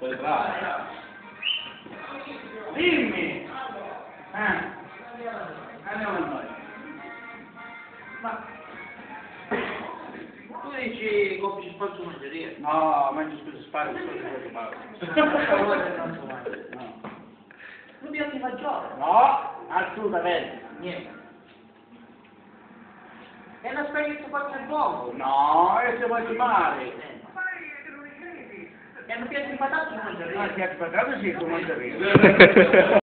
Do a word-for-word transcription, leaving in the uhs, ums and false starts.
Dimmi! Eh. Andiamo a noi. Ma... Tu dici compri spazio mangeria? No, mangio spesso spazio, spazio spazio. No. Non mi ti fagiolo? No, assolutamente. Niente. È una spaghetti fatto il fuoco? No, e se vuoi male. E non piace di patate su mangeria? Ah, piace di patate sì, su mangeria.